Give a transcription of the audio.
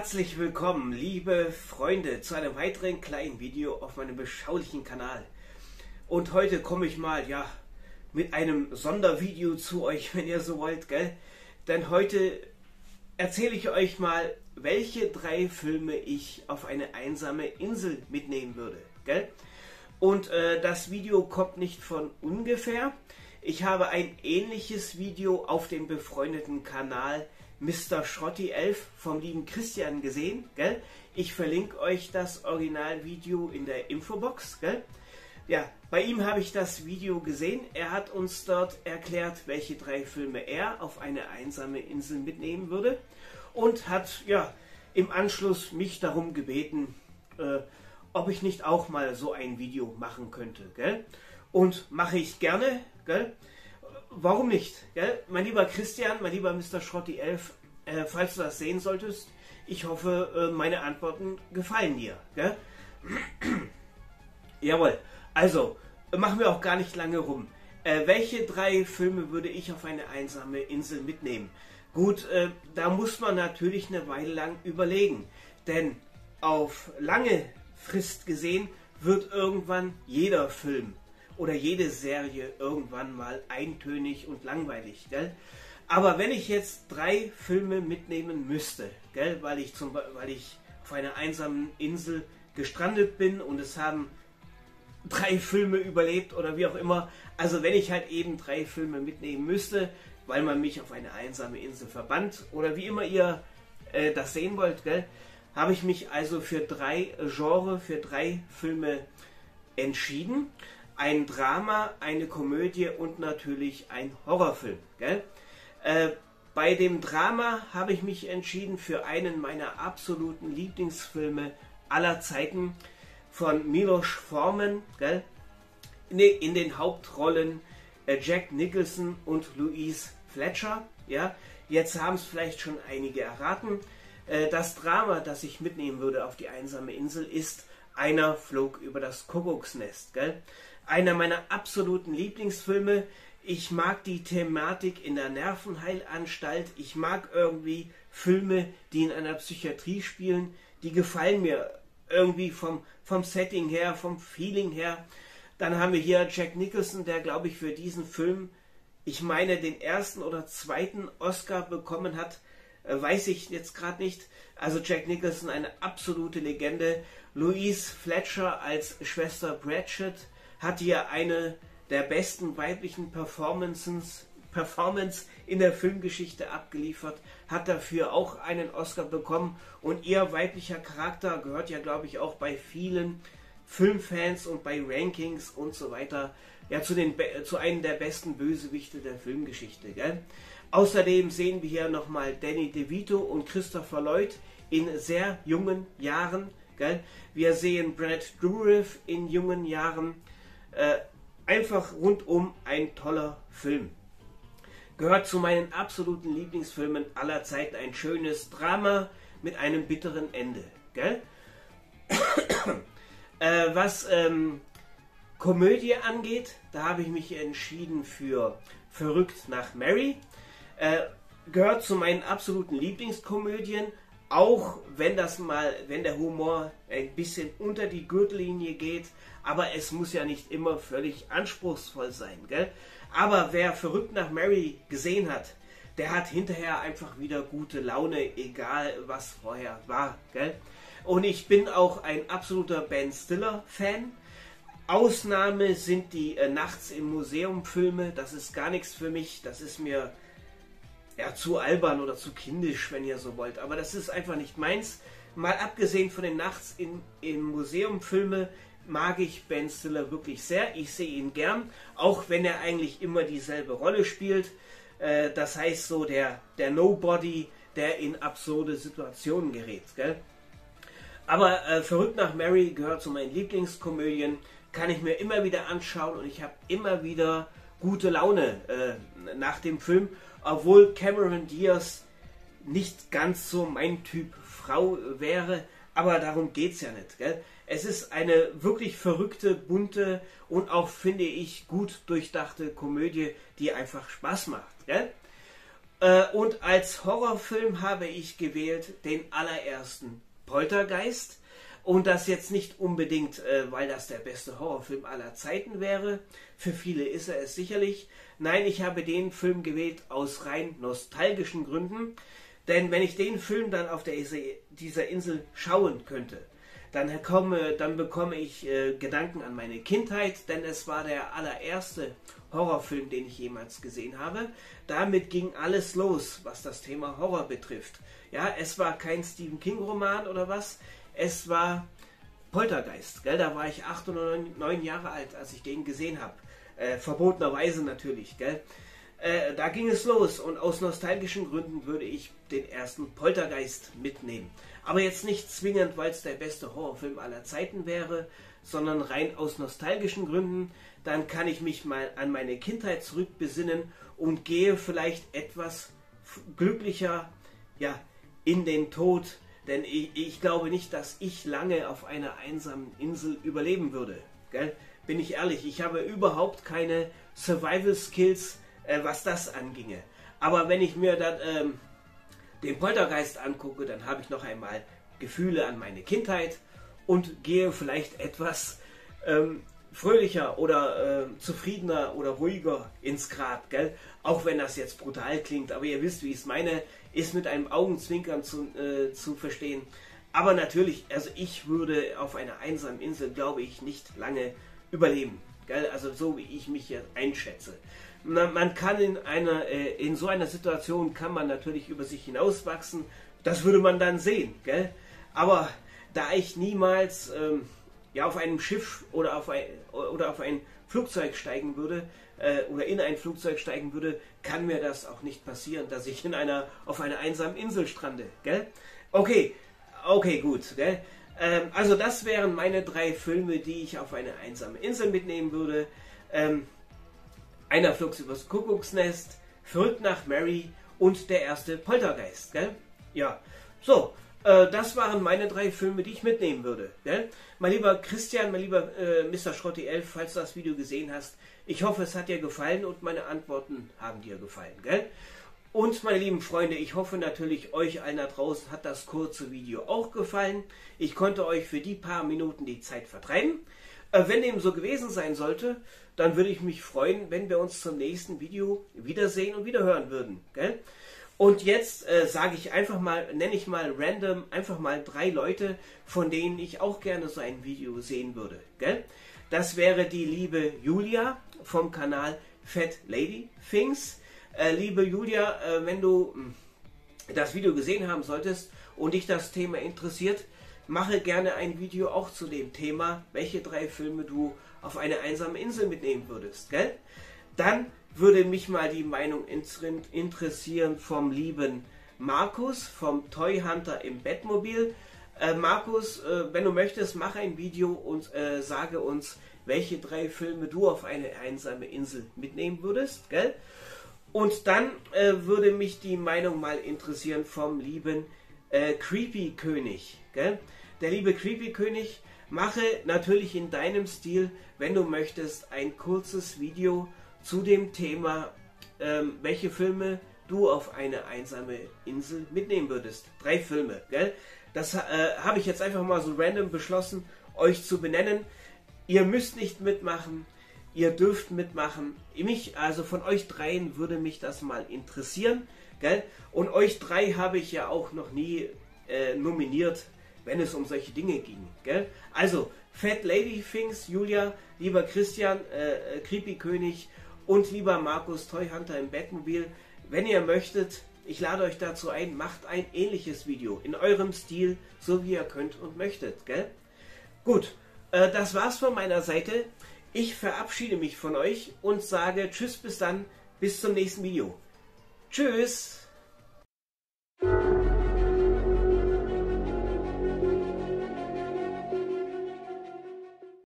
Herzlich willkommen, liebe Freunde, zu einem weiteren kleinen Video auf meinem beschaulichen Kanal. Und heute komme ich mal, mit einem Sondervideo zu euch, wenn ihr so wollt, gell? Denn heute erzähle ich euch mal, welche 3 Filme ich auf eine einsame Insel mitnehmen würde, gell? Und das Video kommt nicht von ungefähr. Ich habe ein ähnliches Video auf dem befreundeten Kanal Mr. Schrotti 11 vom lieben Christian gesehen, gell? Ich verlinke euch das Originalvideo in der Infobox, gell? Ja, bei ihm habe ich das Video gesehen. Er hat uns dort erklärt, welche 3 Filme er auf eine einsame Insel mitnehmen würde und hat im Anschluss mich darum gebeten, ob ich nicht auch mal so ein Video machen könnte, gell? Und mache ich gerne, gell? Warum nicht? Gell? Mein lieber Christian, mein lieber Mr. Schrotti 11, falls du das sehen solltest, ich hoffe, meine Antworten gefallen dir. Gell? Jawohl, also machen wir auch gar nicht lange rum. Welche 3 Filme würde ich auf eine einsame Insel mitnehmen? Gut, da muss man natürlich eine Weile lang überlegen, denn auf lange Frist gesehen wird irgendwann jeder Film oder jede Serie irgendwann mal eintönig und langweilig, gell? Aber wenn ich jetzt 3 Filme mitnehmen müsste, gell, weil ich auf einer einsamen Insel gestrandet bin und es haben 3 Filme überlebt oder wie auch immer, also wenn ich halt eben 3 Filme mitnehmen müsste, weil man mich auf eine einsame Insel verbannt oder wie immer ihr das sehen wollt, gell, habe ich mich also für 3 Filme entschieden. Ein Drama, eine Komödie und natürlich ein Horrorfilm. Gell? Bei dem Drama habe ich mich entschieden für einen meiner absoluten Lieblingsfilme aller Zeiten von Milos Forman. Gell? In den Hauptrollen Jack Nicholson und Louise Fletcher. Ja? Jetzt haben es vielleicht schon einige erraten. Das Drama, das ich mitnehmen würde auf die einsame Insel, ist Einer flog über das Kuckucksnest. Gell? Einer meiner absoluten Lieblingsfilme. Ich mag die Thematik in der Nervenheilanstalt. Ich mag irgendwie Filme, die in einer Psychiatrie spielen. Die gefallen mir irgendwie vom Setting her, vom Feeling her. Dann haben wir hier Jack Nicholson, der, glaube ich, für diesen Film, ich meine, den 1. oder 2. Oscar bekommen hat. Weiß ich jetzt gerade nicht. Also Jack Nicholson, eine absolute Legende. Louise Fletcher als Schwester Bridget hat hier eine der besten weiblichen Performance in der Filmgeschichte abgeliefert, hat dafür auch einen Oscar bekommen und ihr weiblicher Charakter gehört ja, glaube ich, auch bei vielen Filmfans und bei Rankings und so weiter zu einem der besten Bösewichte der Filmgeschichte. Gell? Außerdem sehen wir hier nochmal Danny DeVito und Christopher Lloyd in sehr jungen Jahren. Gell? Wir sehen Brad Dourif in jungen Jahren. Einfach rundum ein toller Film. Gehört zu meinen absoluten Lieblingsfilmen aller Zeiten. Ein schönes Drama mit einem bitteren Ende. Gell? Was Komödie angeht, da habe ich mich entschieden für Verrückt nach Mary. Gehört zu meinen absoluten Lieblingskomödien, auch wenn der Humor ein bisschen unter die Gürtellinie geht, aber es muss ja nicht immer völlig anspruchsvoll sein, gell? Aber wer Verrückt nach Mary gesehen hat, der hat hinterher einfach wieder gute Laune, egal was vorher war, gell? Und ich bin auch ein absoluter Ben Stiller-Fan. Ausnahme sind die Nachts im Museum Filme, das ist gar nichts für mich, das ist mir zu albern oder zu kindisch, wenn ihr so wollt, aber das ist einfach nicht meins. Mal abgesehen von den Nachts im Museum Filme mag ich Ben Stiller wirklich sehr. Ich sehe ihn gern, auch wenn er eigentlich immer dieselbe Rolle spielt. Das heißt so der Nobody, der in absurde Situationen gerät. Gell? Aber Verrückt nach Mary gehört zu meinen Lieblingskomödien, kann ich mir immer wieder anschauen und ich habe immer wieder gute Laune nach dem Film, obwohl Cameron Diaz nicht ganz so mein Typ Frau wäre, aber darum geht es ja nicht. Gell? Es ist eine wirklich verrückte, bunte und auch, finde ich, gut durchdachte Komödie, die einfach Spaß macht. Gell? Und als Horrorfilm habe ich gewählt den allerersten Poltergeist. Und das jetzt nicht unbedingt, weil das der beste Horrorfilm aller Zeiten wäre. Für viele ist er es sicherlich. Nein, ich habe den Film gewählt aus rein nostalgischen Gründen. Denn wenn ich den Film dann auf dieser Insel schauen könnte, dann bekomme ich Gedanken an meine Kindheit, denn es war der allererste Horrorfilm, den ich jemals gesehen habe. Damit ging alles los, was das Thema Horror betrifft. Ja, es war kein Stephen King-Roman oder was. Es war Poltergeist, gell? Da war ich 8 oder 9 Jahre alt, als ich den gesehen habe. Verbotenerweise natürlich, gell? Da ging es los und aus nostalgischen Gründen würde ich den ersten Poltergeist mitnehmen. Aber jetzt nicht zwingend, weil es der beste Horrorfilm aller Zeiten wäre, sondern rein aus nostalgischen Gründen. Dann kann ich mich mal an meine Kindheit zurückbesinnen und gehe vielleicht etwas glücklicher, ja, in den Tod. Denn ich glaube nicht, dass ich lange auf einer einsamen Insel überleben würde. Gell? Bin ich ehrlich, ich habe überhaupt keine Survival Skills, was das anginge. Aber wenn ich mir dann den Poltergeist angucke, dann habe ich noch einmal Gefühle an meine Kindheit und gehe vielleicht etwas fröhlicher oder zufriedener oder ruhiger ins Grab. Gell? Auch wenn das jetzt brutal klingt, aber ihr wisst, wie ich es meine, ist mit einem Augenzwinkern zu verstehen. Aber natürlich, also ich würde auf einer einsamen Insel, glaube ich, nicht lange überleben. Gell? Also so wie ich mich jetzt einschätze. Man kann in so einer Situation kann man natürlich über sich hinauswachsen. Das würde man dann sehen. Gell? Aber da ich niemals ja, auf einem Schiff oder auf ein Flugzeug steigen würde, oder in ein Flugzeug steigen würde, kann mir das auch nicht passieren, dass ich auf einer einsamen Insel strande. Gell? Okay, gut. Gell? Also das wären meine 3 Filme, die ich auf eine einsame Insel mitnehmen würde. Einer flog übers Kuckucksnest, Verrückt nach Mary und der erste Poltergeist. Gell? Ja, so. Das waren meine 3 Filme, die ich mitnehmen würde. Gell? Mein lieber Christian, mein lieber Mr. Schrotti 11, falls du das Video gesehen hast, ich hoffe, es hat dir gefallen und meine Antworten haben dir gefallen. Gell? Und meine lieben Freunde, ich hoffe natürlich, euch allen da draußen hat das kurze Video auch gefallen. Ich konnte euch für die paar Minuten die Zeit vertreiben. Wenn dem so gewesen sein sollte, dann würde ich mich freuen, wenn wir uns zum nächsten Video wiedersehen und wiederhören würden. Gell? Und jetzt nenne ich mal random einfach mal 3 Leute, von denen ich auch gerne so ein Video sehen würde. Gell? Das wäre die liebe Julia vom Kanal Fat Lady Things. Liebe Julia, wenn du das Video gesehen haben solltest und dich das Thema interessiert, mache gerne ein Video auch zu dem Thema, welche 3 Filme du auf eine einsame Insel mitnehmen würdest. Gell? Dann würde mich mal die Meinung interessieren vom lieben Markus, vom Toy Hunter im Bettmobil. Markus, wenn du möchtest, mach ein Video und sage uns, welche 3 Filme du auf eine einsame Insel mitnehmen würdest. Gell? Und dann würde mich die Meinung mal interessieren vom lieben Creepy König. Gell? Der liebe Creepy König, mache natürlich in deinem Stil, wenn du möchtest, ein kurzes Video zu dem Thema, welche Filme du auf eine einsame Insel mitnehmen würdest. 3 Filme, gell? Das habe ich jetzt einfach mal so random beschlossen, euch zu benennen. Ihr müsst nicht mitmachen, ihr dürft mitmachen. Also von euch 3 würde mich das mal interessieren, gell? Und euch 3 habe ich ja auch noch nie nominiert, wenn es um solche Dinge ging, gell? Also, Fat Lady Things, Julia, lieber Christian, Creepy König und lieber Markus Toy Hunter im Bettmobil, wenn ihr möchtet, ich lade euch dazu ein, macht ein ähnliches Video in eurem Stil, so wie ihr könnt und möchtet, gell? Gut, das war's von meiner Seite. Ich verabschiede mich von euch und sage Tschüss, bis dann, bis zum nächsten Video. Tschüss!